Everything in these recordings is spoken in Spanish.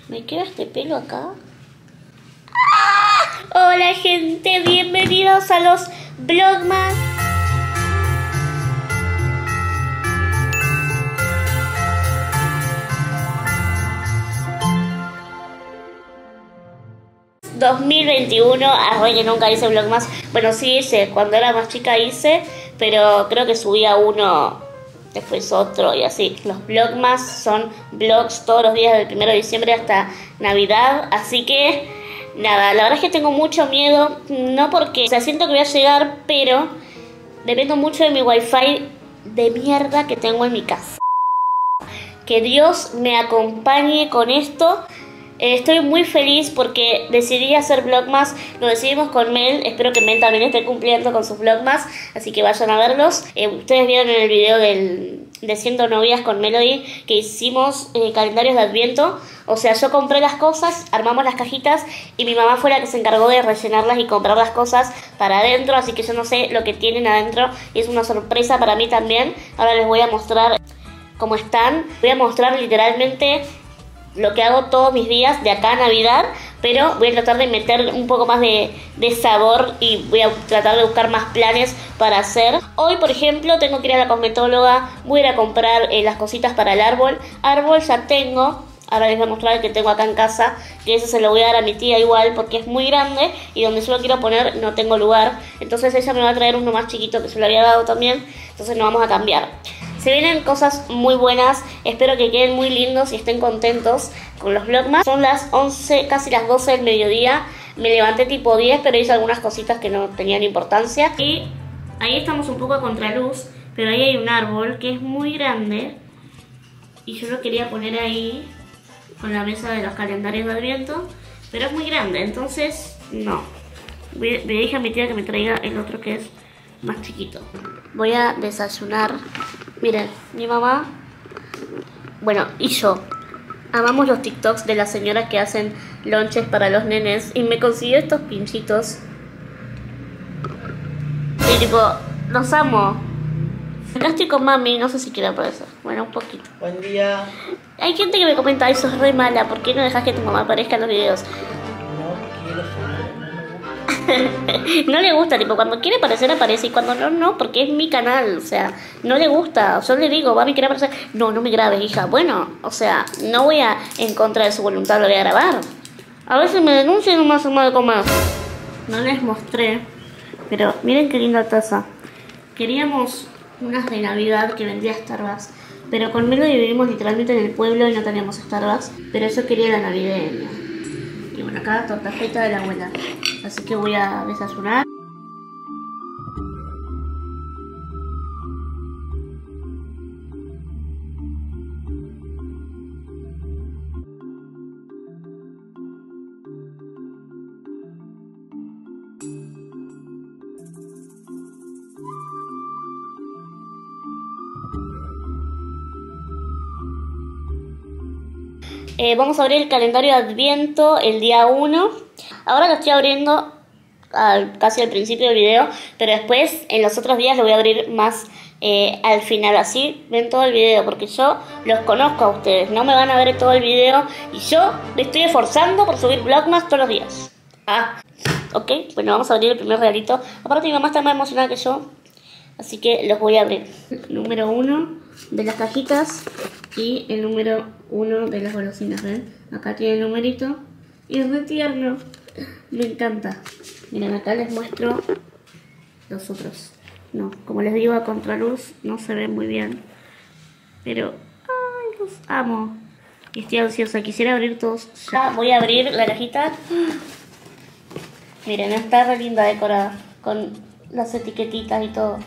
¿Me queda este pelo acá? ¡Ah! Hola gente, bienvenidos a los Vlogmas. ...2021, arre que nunca hice Vlogmas. Bueno, sí hice, cuando era más chica hice, pero creo que subía uno, después otro y así. Los Vlogmas son vlogs todos los días del 1 de diciembre hasta Navidad, así que nada, la verdad es que tengo mucho miedo, no porque, o sea, siento que voy a llegar, pero dependo mucho de mi wifi de mierda que tengo en mi casa. Que Dios me acompañe con esto. Estoy muy feliz porque decidí hacer Vlogmas, lo decidimos con Mel, espero que Mel también esté cumpliendo con sus Vlogmas, así que vayan a verlos. Ustedes vieron en el video de Siendo Novias con Melody que hicimos calendarios de Adviento, o sea, yo compré las cosas, armamos las cajitas y mi mamá fue la que se encargó de rellenarlas y comprar las cosas para adentro, así que yo no sé lo que tienen adentro y es una sorpresa para mí también. Ahora les voy a mostrar cómo están, voy a mostrar literalmente lo que hago todos mis días de acá a Navidad, pero voy a tratar de meter un poco más de sabor y voy a tratar de buscar más planes para hacer. Hoy, por ejemplo, tengo que ir a la cosmetóloga, voy a ir a comprar las cositas para el árbol. Árbol ya tengo, ahora les voy a mostrar el que tengo acá en casa, que ese se lo voy a dar a mi tía igual porque es muy grande y donde yo lo quiero poner no tengo lugar. Entonces ella me va a traer uno más chiquito que se lo había dado también, entonces nos vamos a cambiar. Se vienen cosas muy buenas, espero que queden muy lindos y estén contentos con los Vlogmas. Son las 11, casi las 12 del mediodía, me levanté tipo 10, pero hice algunas cositas que no tenían importancia. Y ahí estamos un poco a contraluz, pero ahí hay un árbol que es muy grande y yo lo quería poner ahí con la mesa de los calendarios de Adviento, pero es muy grande, entonces no. Le dije a mi tía que me traiga el otro que es más chiquito. Voy a desayunar. Miren, mi mamá, bueno, y yo amamos los TikToks de las señoras que hacen lonches para los nenes y me consiguió estos pinchitos y tipo, los amo. Acá estoy con mami, no sé si quiere aparecer. Bueno, un poquito. Buen día. Hay gente que me comenta, eso es re mala, ¿por qué no dejas que tu mamá aparezca en los videos? No quiero saber. No le gusta, tipo, cuando quiere aparecer, aparece. Y cuando no, no, porque es mi canal. O sea, no le gusta. Yo le digo, mami, ¿quiere aparecer? No, no me grabes, hija. Bueno, o sea, no voy a en contra de su voluntad, lo voy a grabar. A veces me denuncian nomás más de comer. No les mostré, pero miren qué linda taza. Queríamos unas de Navidad que vendía Starbucks, pero con Melody vivimos literalmente en el pueblo y no teníamos Starbucks, pero yo quería la navideña. Y bueno, acá torta frita de la abuela. Así que voy a desayunar. Vamos a abrir el calendario de Adviento el día 1. Ahora lo estoy abriendo casi al principio del video, pero después en los otros días lo voy a abrir más al final, así ven todo el video, porque yo los conozco a ustedes, no me van a ver todo el video y yo me estoy esforzando por subir Vlogmas todos los días. Ok, bueno, vamos a abrir el primer regalito. Aparte mi mamá está más emocionada que yo, así que los voy a abrir. Número 1 de las cajitas y el número 1 de las golosinas, ¿ven? Acá tiene el numerito y es re tierno, me encanta. Miren, acá les muestro los otros. No, como les digo, a contraluz no se ven muy bien, pero ay, los amo y estoy ansiosa, quisiera abrir todos ya. Voy a abrir la cajita. Miren, está re linda decorada con las etiquetitas y todo.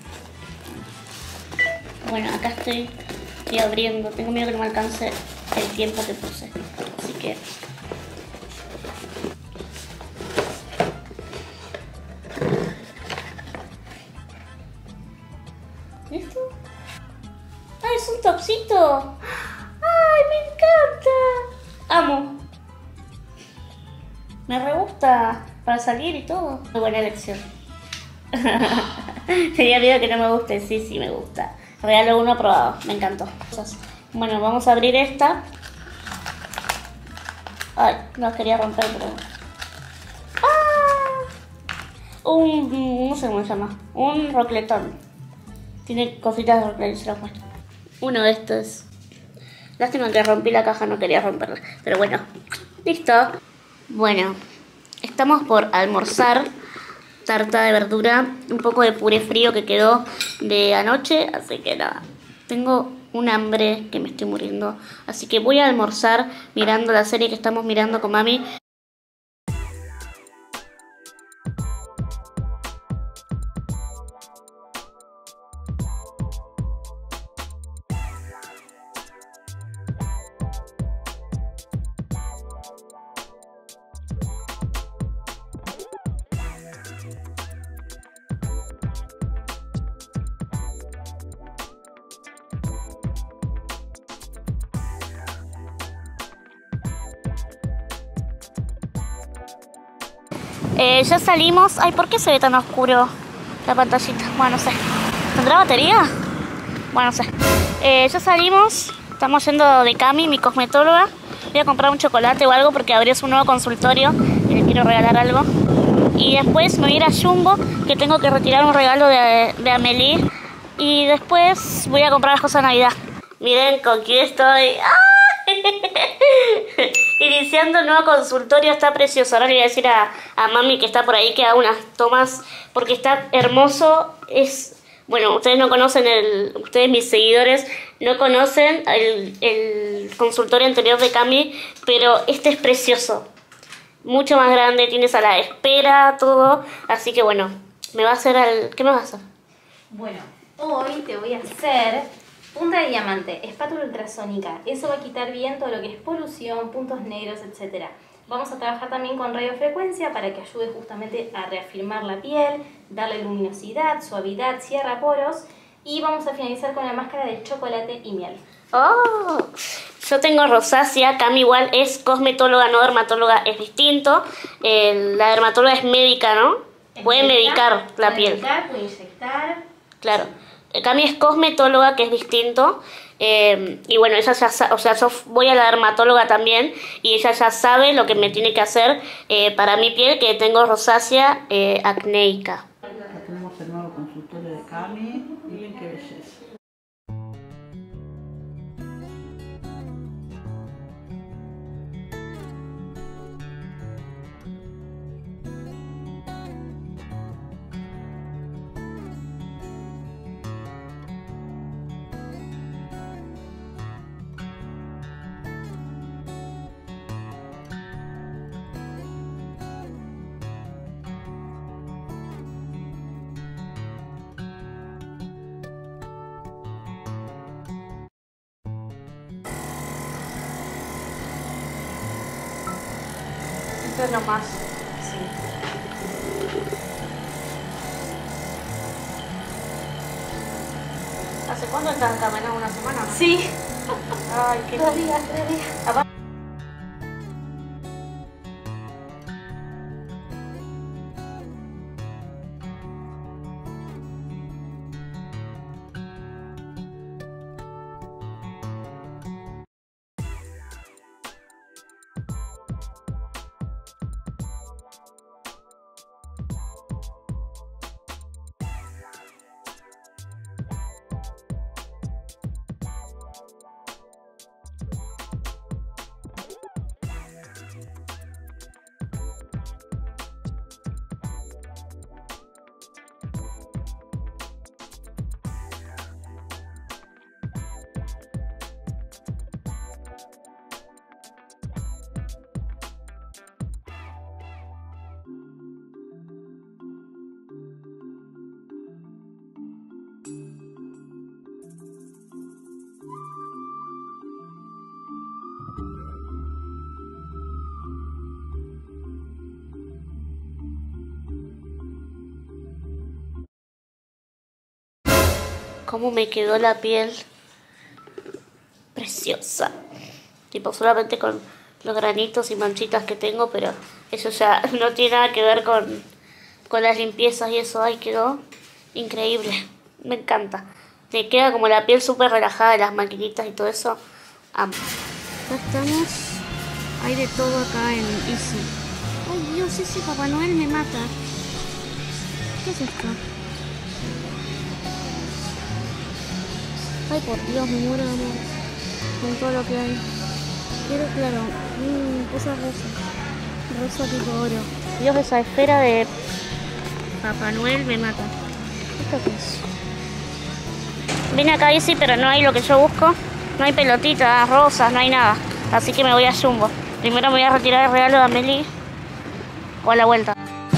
Bueno, acá estoy abriendo. Tengo miedo que no me alcance el tiempo que puse, así que ¿esto? ¡Ay, es un topsito! ¡Ay, me encanta! ¡Amo! Me re gusta para salir y todo. Muy buena elección. Tenía miedo que no me guste. Sí, sí me gusta. Regalo 1 aprobado. Me encantó. Bueno, vamos a abrir esta. Ay, no quería romper, pero... ¡Ah! No sé cómo se llama. Un rocletón. Tiene cositas de rocletón, se lo muestro. Uno de estos. Lástima que rompí la caja, no quería romperla. Pero bueno, listo. Bueno, estamos por almorzar. Tarta de verdura, un poco de puré frío que quedó de anoche. Así que nada, tengo un hambre que me estoy muriendo. Así que voy a almorzar mirando la serie que estamos mirando con mami. Ya salimos. Ay, ¿por qué se ve tan oscuro la pantallita? Bueno, no sé. ¿Tendrá batería? Bueno, no sé. Ya salimos. Estamos yendo de Cami, mi cosmetóloga. Voy a comprar un chocolate o algo porque abrió su nuevo consultorio y le quiero regalar algo. Y después me voy a ir a Jumbo, que tengo que retirar un regalo de Amelie. Y después voy a comprar las cosas de Navidad. Miren con quién estoy. Iniciando el nuevo consultorio, está precioso. Ahora le voy a decir a mami que está por ahí que haga unas tomas porque está hermoso. Bueno, ustedes no conocen ustedes mis seguidores no conocen el consultorio anterior de Cami, pero este es precioso. Mucho más grande, tiene sala de espera, todo. Así que bueno, me va a hacer ¿qué me va a hacer? Bueno, hoy te voy a hacer punta de diamante, espátula ultrasónica. Eso va a quitar bien todo lo que es polución, puntos negros, etc. Vamos a trabajar también con radiofrecuencia para que ayude justamente a reafirmar la piel, darle luminosidad, suavidad, cierra poros. Y vamos a finalizar con la máscara de chocolate y miel. ¡Oh! Yo tengo rosácea. Cami igual es cosmetóloga, no dermatóloga, es distinto. La dermatóloga es médica, ¿no? Puede medicar la piel. Puede inyectar. Claro. Cami es cosmetóloga, que es distinto. Y bueno, ella ya sabe, o sea, yo voy a la dermatóloga también y ella ya sabe lo que me tiene que hacer para mi piel, que tengo rosácea acnéica. Acá tenemos el nuevo consultorio de Cami. Miren qué belleza. Esto es lo más. Sí. ¿Hace cuánto estás acá? ¿Menos una semana? ¿No? Sí. Ay, qué 2 días, 3 días. cómo me quedó la piel preciosa. Tipo, solamente con los granitos y manchitas que tengo, pero eso ya no tiene nada que ver con las limpiezas y eso. Ay, quedó increíble. Me encanta. Me queda como la piel súper relajada de las maquinitas y todo eso. Amo. Ya estamos Hay de todo acá en Easy. Ay Dios, ese Papá Noel me mata. ¿Qué es esto? Ay por Dios, me muero de amor con todo lo que hay. Quiero, claro, cosa rosa tipo oro. Dios, esa esfera de Papá Noel me mata. ¿Esto qué es? Vine acá Easy, pero no hay lo que yo busco. No hay pelotitas, rosas, no hay nada. Así que me voy a Jumbo. Primero me voy a retirar el regalo de Amelie. O a la vuelta.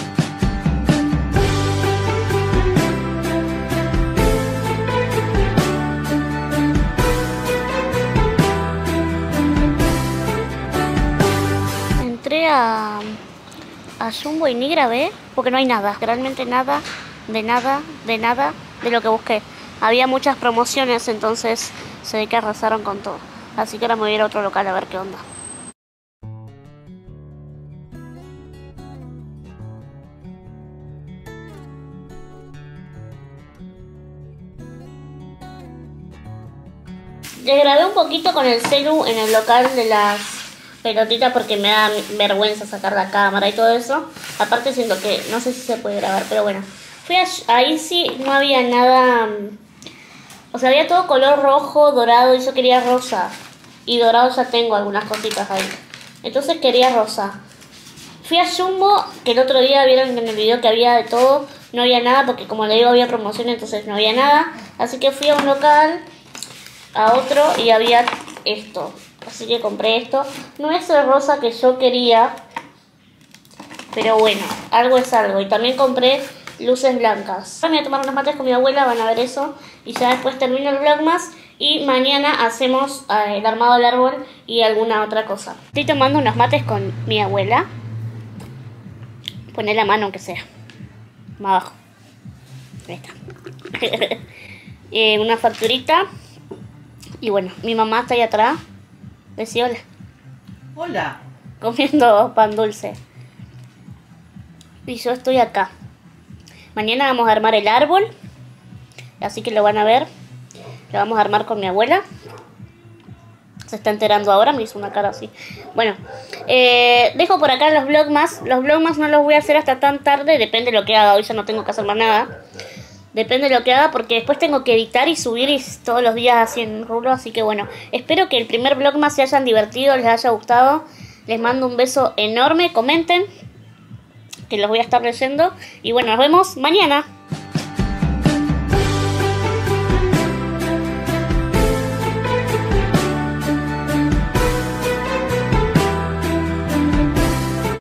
Entré a Jumbo y ni grabé porque no hay nada. Realmente nada, de lo que busqué. Había muchas promociones, entonces se ve que arrasaron con todo. Así que ahora me voy a ir a otro local a ver qué onda. Les grabé un poquito con el celu en el local de las pelotitas porque me da vergüenza sacar la cámara y todo eso. Aparte siento que no sé si se puede grabar, pero bueno. Fui ahí sí, no había nada. O sea, había todo color rojo, dorado y yo quería rosa. Y dorado ya tengo algunas cositas ahí. Entonces quería rosa. Fui a Jumbo, que el otro día vieron en el video que había de todo. No había nada porque como le digo había promoción, entonces no había nada. Así que fui a un local, a otro y había esto. Así que compré esto. No es el rosa que yo quería, pero bueno, algo es algo. Y también compré luces blancas. Ahora me voy a tomar unos mates con mi abuela, van a ver eso. Y ya después termino el vlogmas. Y mañana hacemos el armado del árbol y alguna otra cosa. Estoy tomando unos mates con mi abuela. Poné la mano aunque sea. Más abajo. Ahí está. Una facturita. Y bueno, mi mamá está ahí atrás. Decí hola. Hola. Comiendo pan dulce. Y yo estoy acá. Mañana vamos a armar el árbol. Así que lo van a ver. Lo vamos a armar con mi abuela. Se está enterando ahora, me hizo una cara así. Bueno, dejo por acá los vlogmas. Los vlogmas no los voy a hacer hasta tan tarde. Depende de lo que haga. Hoy ya no tengo que hacer más nada. Depende de lo que haga porque después tengo que editar y subir y todos los días así en rulo. Así que bueno, espero que el primer vlogmas se hayan divertido, les haya gustado. Les mando un beso enorme. Comenten, que los voy a estar leyendo. Y bueno, nos vemos mañana.